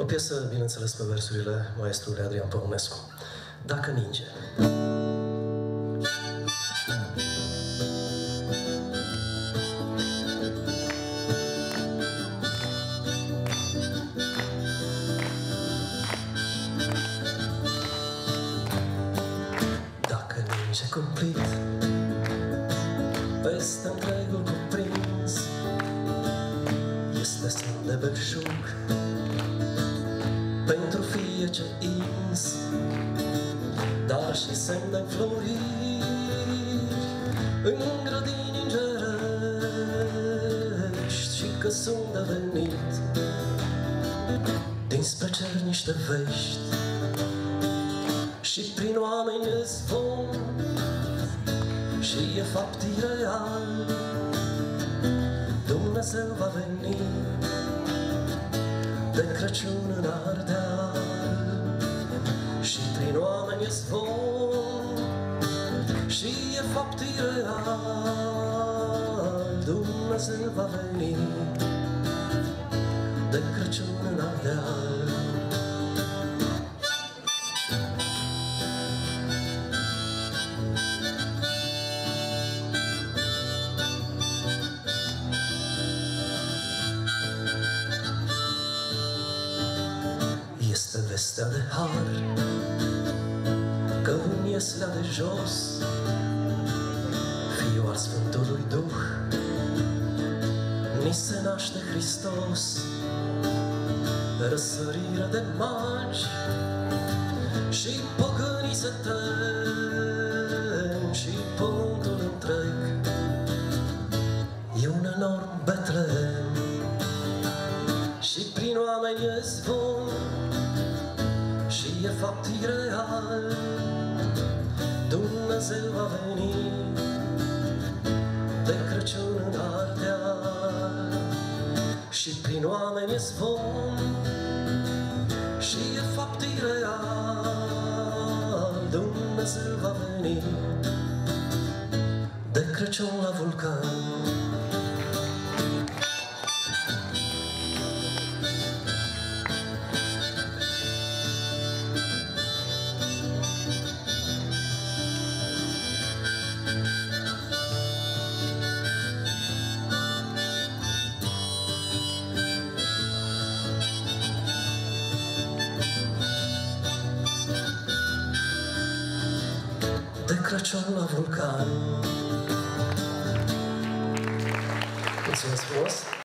O piesă, bineînțeles, pe versurile maestrului Adrian Păunescu. Dacă ninge. Dacă ninge cumplit peste întregul cuprins, este semn de belșug pentru fie ce ins, dar și semn de înfloriri în grădini îngerești, și că sunt de venit dinspre cer niște vești, și prin oameni e zvon și e fapt ireal. Dumnezeu va veni de Crăciun în Ardeal, și prin oameni e zvon și e fapt ireal. Dumnezeu va veni de Crăciun în Ardeal. Este vestea de har că în ieslea de jos, Fiul al Sfântului Duh, ni se naște Hristos. Răsărire de magi și păgânii se tem, și pământul întreg e un enorm Betlehem, și prin oameni e zvon și e fapt ireal. Dumnezeu va veni de Crăciun în Ardeal, și prin oameni e zvon și e fapt ireal. Dumnezeu va veni de Crăciun la Vulcan. De Crăciun la Vulcan. Mulțumesc frumos!